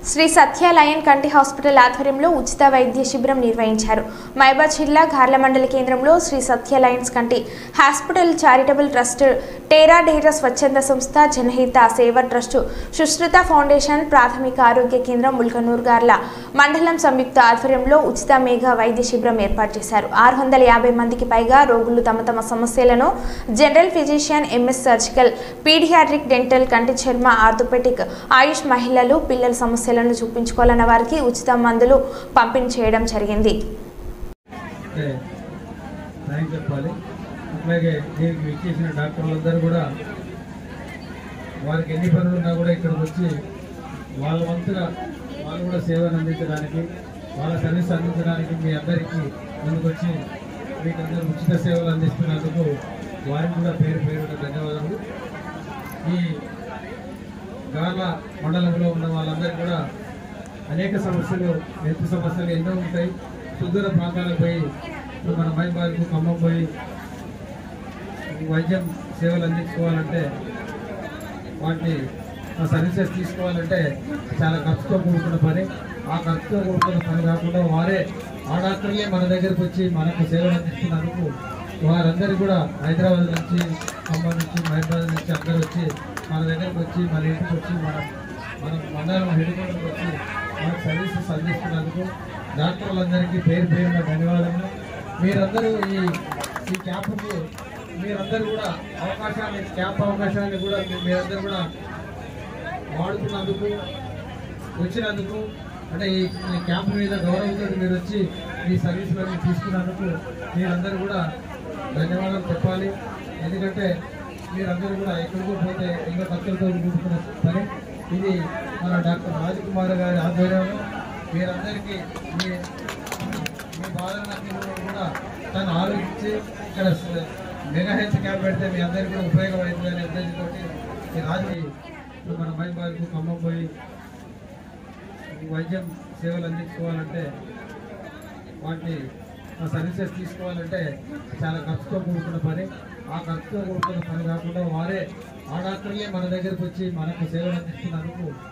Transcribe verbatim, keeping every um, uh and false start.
Shri Satya Lion కంటి hospital ఆధ్వర్యంలో ఉచిత వైద్య శిబిరం నిర్వహించారు. మహబూబాబాద్ జిల్లా గార్ల మండల కేంద్రంలో శ్రీ సత్య లయన్స్ కంటి హాస్పిటల్ చారిటబుల్ ట్రస్ట్, టేరా డేరా స్వచ్ఛంద సంస్థ, జనహిత సేవ ట్రస్ట్, సుశ్రుత ఫౌండేషన్, ప్రాథమిక ఆరోగ్య కేంద్రం ముల్కనూర్ గార్ల మండలం సంయుక్త ఆధ్వర్యంలో ఉచిత మేఘా వైద్య శిబిరం ఏర్పాటు చేశారు. ఆరు వందల యాభై మందికి పైగా రోగులు తమ తమ సమస్యలను general physician, MS surgical, paediatric, dental, కంటి చర్మ, ఆర్థోపెటిక్, ఆయుష్, మహిళలు, పిల్లల సమస్యలు చూపించుకోవాలన్న వారికి ఉచిత మందులు పంపిణీ చేయడం జరిగింది. అలాగే దీనికి ఇచ్చేసిన డాక్టర్లందరూ కూడా వారికి ఎన్ని పనులు ఉన్నా కూడా ఇక్కడికి వచ్చి వాళ్ళ వంతుగా వాళ్ళు కూడా సేవలు అందించడానికి, వాళ్ళ సర్వీస్ అందించడానికి మీ అందరికీ ముందుకు వచ్చి మీకు అందరూ ఉచిత సేవలు అందిస్తున్నందుకు వారికి కూడా పేరు పేరున ధన్యవాదాలు. ఈ గార్ల మండలంలో ఉన్న వాళ్ళందరికీ కూడా అనేక సమస్యలు, హెల్త్ సమస్యలు ఎన్నో ఉంటాయి. సుదూర ప్రాంతాలకు పోయి ఇప్పుడు మన మైబాద్కు, ఖమ్మం పోయి వైద్యం సేవలు అందించుకోవాలంటే, వాటిని సర్వీసెస్ తీసుకోవాలంటే చాలా ఖర్చుతో కూడుకున్న పని. ఆ ఖర్చుతో కూడుకున్న పని కాకుండా వారే ఆ డాక్టర్లే మన దగ్గరకు వచ్చి మనకు సేవలు అందిస్తున్నందుకు వారందరూ కూడా హైదరాబాద్ నుంచి, ఖమ్మం నుంచి, మైబాద్ నుంచి అందరూ వచ్చి మన దగ్గరకు వచ్చి మన ఇంటికి వచ్చి మన మన మండలం హెడ్కోటర్కి వచ్చి మనకు సర్వీసెస్ అందిస్తున్నందుకు డాక్టర్లందరికీ పేరు పేరున ధన్యవాదాలు. మీరందరూ ఈ ఈ క్యాంపుకు మీరందరూ కూడా అవకాశాన్ని, క్యాంప్ అవకాశాన్ని కూడా మీరందరూ కూడా వాడుకున్నందుకు, వచ్చినందుకు, అంటే ఈ క్యాంప్ మీద గౌరవంతో మీరు వచ్చి ఈ సర్వీసులన్నీ తీసుకున్నందుకు మీరందరూ కూడా ధన్యవాదాలు చెప్పాలి. ఎందుకంటే మీరందరూ కూడా ఎక్కడికో పోతే ఇంకా ఖర్చులతో కూడుకున్న పని. ఇది మన డాక్టర్ రాజకుమార్ గారి ఆధ్వర్యంలో మీరందరికీ మీ మీ బాధలన్నీ కూడా తను ఆలోచించి ఇక్కడ మెగా హెల్త్ క్యాంప్ పెడితే మీ అందరికీ కూడా ఉపయోగమవుతుందనే ఉద్దేశంతో ఈ రాజు ఇప్పుడు మన మైబాద్కు, ఖమ్మం పోయి వైద్యం సేవలు అందించుకోవాలంటే, వాటిని సర్వీసెస్ తీసుకోవాలంటే చాలా ఖర్చుతో కూడుకున్న పని. ఆ ఖర్చుతో కూడుకున్న పని కాకుండా వారే ఆ డాక్టర్లే మన దగ్గరకు వచ్చి మనకు సేవలు అందిస్తున్నందుకు